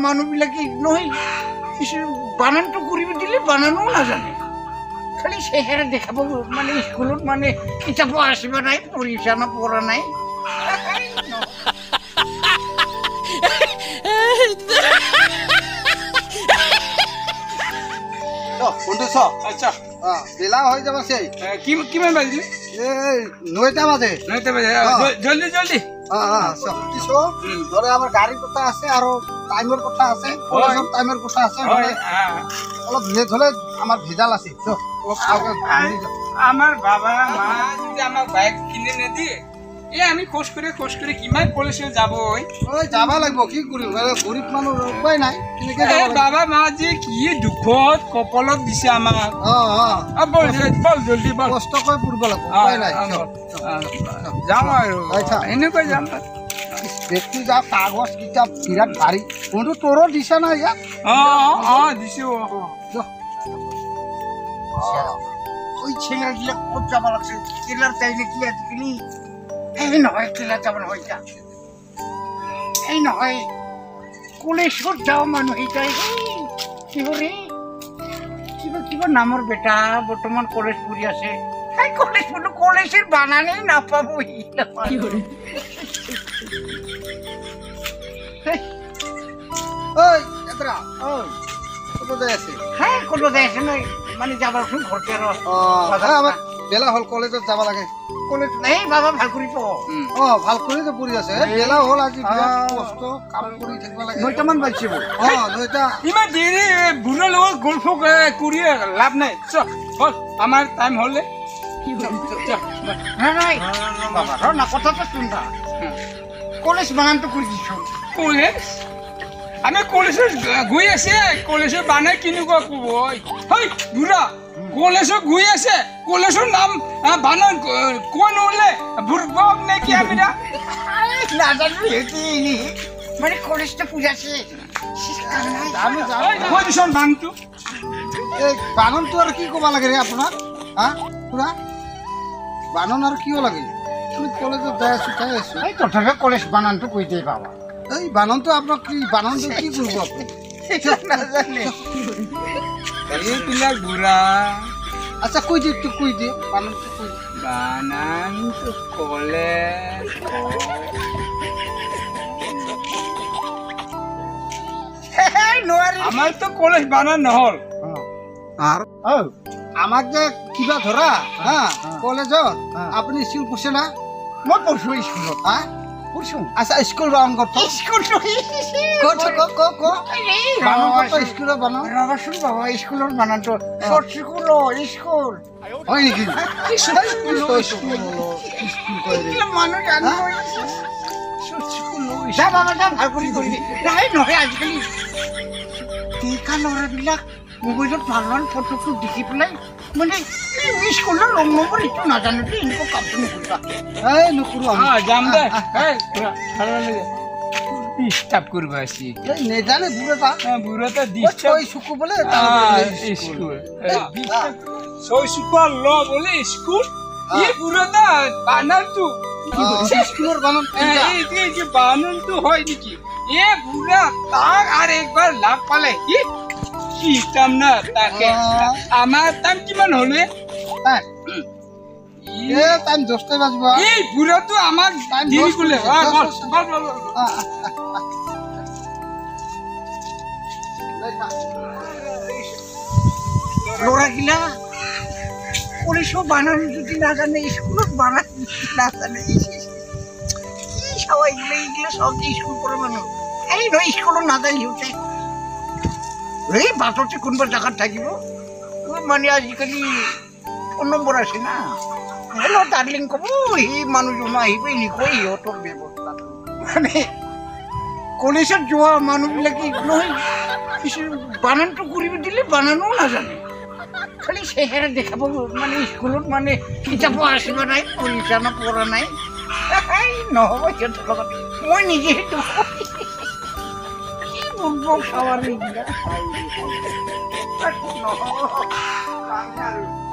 মানুহবিলাকে নহয় বানানটো কৰিব দিলে বানানো নাজানে খালি চেহেৰা দেখাব মানে স্কুলত মানে কিতাপো আসিব নাই পৰীক্ষা নপঢ়া নাই বন্ধু চ আচ্ছা বেলা হৈ যাব সেই কিমান বাজিলে এই 9টা বাজে জলদি জলদি ধরে আমার গাড়ির কথা আছে আর টাইমের কথা আছে কলেজের টাইমের কথা আছে অলপ লেট হলে আমার ভেজাল আছে আমার বাবা মা যদি আমার বাইক কিনে নিদিয়ে আমি খোজ করে কিমান কলেজে যাব ওই যাবা লাগব কি করিম গরিব মানুষ উপায় নাই বাবা মা যে কি দুখত কপালত দিছে আমার বল জলদি বল কষ্ট করে পড়ব লাগব উপায় নাই যাম আৰু এনেকৈ যাম দেখি যা কাগজ কিতাপ বিরাট ভারী বন্ধু তোরও দিছে না ইয়াত দিছো ওই ছেলেগুলো খুব যাবা লাগছে ছেলের চাইলে কি আজকালি এই নহয় ছেলে যাবার হইতা এই নহয় কলেজত যাও মানুহ এইটাই কিবরে কিবা নামৰ বেটা বৰ্তমান কলেজ পঢ়ি আছে এই কলেজ পঢ়ো কলেজের বানানেই নাপাবো ওই এতরা ওই কত যায় আছে হ্যাঁ কোনো যাইছে নয় মানে যাবার খুব ঘরতে আর আমার বেলা হল কলেজত যাব লাগে কলেজ নেই বাবা ভাল করি তো ভাল করে তো পড়ি আছে বেলা হল আজি বিরাট কষ্ট কাম কৰি থাকিব লাগে 9টামান বাজিছে 9টা ইমান দেৰি বুঢ়া লগত গল্প কৰি লাভ নাই চল আমাৰ টাইম হলে নাই বাবা র না কথাটা শুনবা কলেজ বানানটো কৰি দিছো কলেজ আমি কলেজে গৈ আছে কলেজে বানাই কেনেকুৱা ক'ব হেই বুঢ়া কলেজে গৈ আছে কলেজৰ নাম বানান কোন ওলে বুঢ়ক নে কি আমি নাজানো হেতি মানে কলেজটা পূজাছে আমি যাও পজিশন বানটো এই বাননটো আর কি কবা লাগে রে আপনার হ্যাঁ পুরা বানন আর কিও লাগে আমি কলেজত যাই আছো এই তথাপি কলেজ বানানটো কৈ দিয়ে বাবা এই বাননটো আপনার কি বাননটো কি করব আপনি নাজানে এইবিলাক বুঢ়া আচ্ছা কই দি বাননটো কই দি বানানটো কলে আমার তো কলেজ বানান নহল আর আমাক যে কিবা ধরা হ্যাঁ কলেজত আপনি স্কুল পড়ছে না মই পঢ়ছো স্কুলত হ্যাঁ পঢ়ছো আচ্ছা স্কুল বানান করতো স্কুল বানান করতো স্কুল বানান রবাসুল বাবা স্কুলের বানানটো শর্ট স্কুল স্কুল হয় নাকি মানুষ জানো যা বাবা যা ভাল কৰি নাই নহয় আজিকালি টিকা ল'ৰাবিলাক মোবাইলত ভাল ভাল ফটোটো দেখি পেলাই মানে স্কুলৰ লং নম্বৰ এইটো নাজানো দেই এনেকুৱা কামটো নকৰিবা এই নকৰো যাম দে ডিস্টার্ব করবো আসি নেজানে বুড়োটা বুড়োটা ডিস্টার্ব ওই সুকু বলে স্কুল সই সুকুর ল বলে স্কুল এই বুড়োটা বানান তো স্কুলের বানান এই যে বানান তো হয় নাকি এ বুড়া তাক আর একবার লাভ পালে কিতাম না তাকে আমার দাম কিমান হলে টাইম 10টায় বাজব এই বুড়া তো আমার দেরি করলে ল'ৰাগিলা কলেজত বানান যদি নাজানে স্কুলত বানান নাজানে সবাই এইগুলো সব স্কুল পড়ে মানুষ এই নয় স্কুলত নাজানি সিহঁতে এই বাটতে কোনোবা জাগাত থাকিব মানে আজিকালি ফোন নম্বৰ আছে না হেল্ল' ডাৰ্লিং ক'ব সেই মানুহজন আহিব এনেকৈ সিহঁতৰ ব্যৱস্থাটো মানে কলেজত যোৱা মানুহবিলাকে নহয় বানানটো কৰিব দিলে বানানো নাজানে খালি চেহেৰা দেখাব মানে স্কুলত মানে কিতাপো আসিব নাই পৰীক্ষা নপঢ়া নাই নহ'ব সিহঁতৰ লগত মই নিজে কি বুৰ্বক চাৱাৰ এইবিলাক নহ'ব